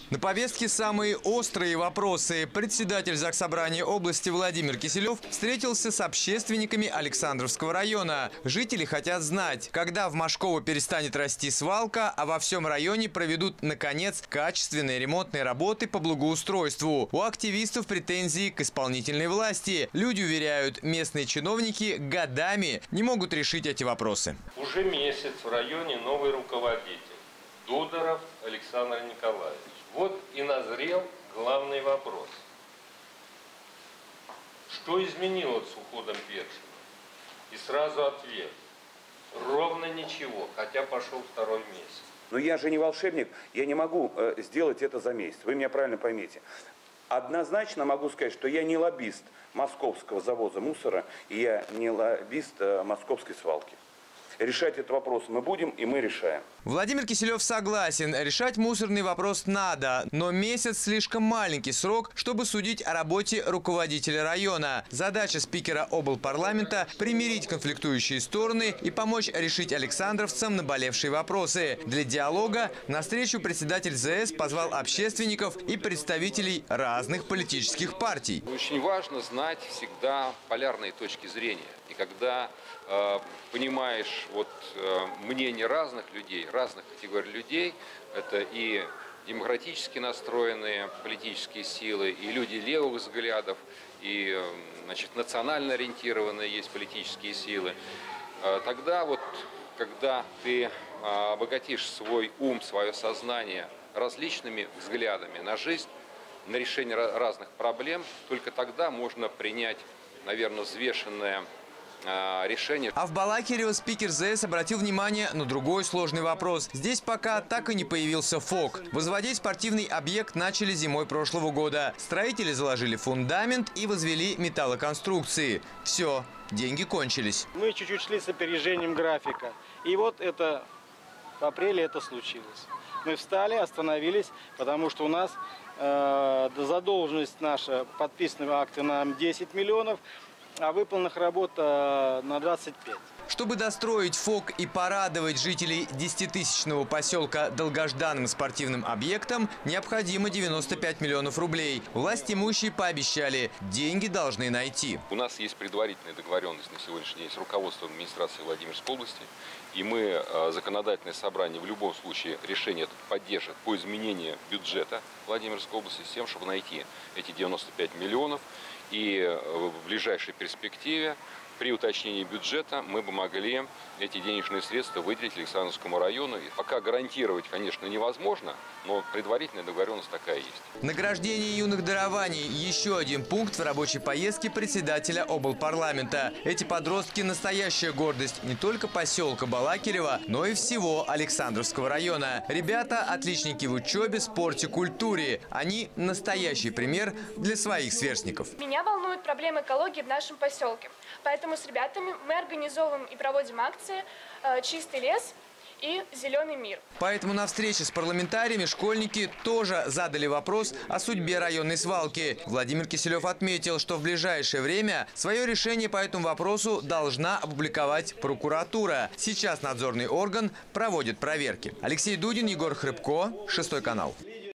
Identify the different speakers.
Speaker 1: На повестке самые острые вопросы. Председатель Заксобрания области Владимир Киселев встретился с общественниками Александровского района. Жители хотят знать, когда в Машково перестанет расти свалка, а во всем районе проведут, наконец, качественные ремонтные работы по благоустройству. У активистов претензии к исполнительной власти. Люди уверяют, местные чиновники годами не могут решить эти вопросы.
Speaker 2: Уже месяц в районе новый руководитель. Дудоров Александр Николаевич. Вот и назрел главный вопрос. Что изменилось с уходом Першина? И сразу ответ. Ровно ничего, хотя пошел второй месяц.
Speaker 3: Но я же не волшебник, я не могу сделать это за месяц. Вы меня правильно поймите. Однозначно могу сказать, что я не лоббист московского завоза мусора, и я не лоббист московской свалки. Решать этот вопрос мы будем, и мы решаем.
Speaker 1: Владимир Киселев согласен, решать мусорный вопрос надо, но месяц слишком маленький срок, чтобы судить о работе руководителя района. Задача спикера облпарламента – примирить конфликтующие стороны и помочь решить александровцам наболевшие вопросы. Для диалога на встречу председатель ЗС позвал общественников и представителей разных политических партий.
Speaker 4: Очень важно знать всегда полярные точки зрения. И когда понимаешь мнение разных людей, разных категорий людей, это и демократически настроенные политические силы, и люди левых взглядов, и национально ориентированные есть политические силы, тогда когда ты обогатишь свой ум, свое сознание различными взглядами на жизнь, на решение разных проблем, только тогда можно принять, наверное, взвешенное решение.
Speaker 1: А в Балакирево спикер ЗС обратил внимание на другой сложный вопрос. Здесь пока так и не появился ФОК. Возводить спортивный объект начали зимой прошлого года. Строители заложили фундамент и возвели металлоконструкции. Все, деньги кончились.
Speaker 5: Мы чуть-чуть шли с опережением графика. И вот это в апреле это случилось. Мы встали, остановились, потому что у нас задолженность наша, подписанные акты на 10 миллионов, а выполненных работ на 25.
Speaker 1: Чтобы достроить ФОК и порадовать жителей 10-тысячного поселка долгожданным спортивным объектом, необходимо 95 миллионов рублей. Власть имущие пообещали, деньги должны найти.
Speaker 4: У нас есть предварительная договоренность на сегодняшний день с руководством администрации Владимирской области. И мы, законодательное собрание, в любом случае решение это поддержит по изменению бюджета Владимирской области с тем, чтобы найти эти 95 миллионов. И в ближайшей перспективе, при уточнении бюджета, мы бы могли эти денежные средства выделить Александровскому району. И пока гарантировать, конечно, невозможно, но предварительная договоренность такая есть.
Speaker 1: Награждение юных дарований – еще один пункт в рабочей поездке председателя облпарламента. Эти подростки – настоящая гордость не только поселка Балакирева, но и всего Александровского района. Ребята – отличники в учебе, спорте, культуре. Они – настоящий пример для своих сверстников.
Speaker 6: Меня волнуют проблемы экологии в нашем поселке. Поэтому с ребятами мы организовываем и проводим акции «Чистый лес» и «Зеленый мир».
Speaker 1: Поэтому на встрече с парламентариями школьники тоже задали вопрос о судьбе районной свалки. Владимир Киселев отметил, что в ближайшее время свое решение по этому вопросу должна опубликовать прокуратура. Сейчас надзорный орган проводит проверки. Алексей Дудин, Егор Хрыбко, 6 канал.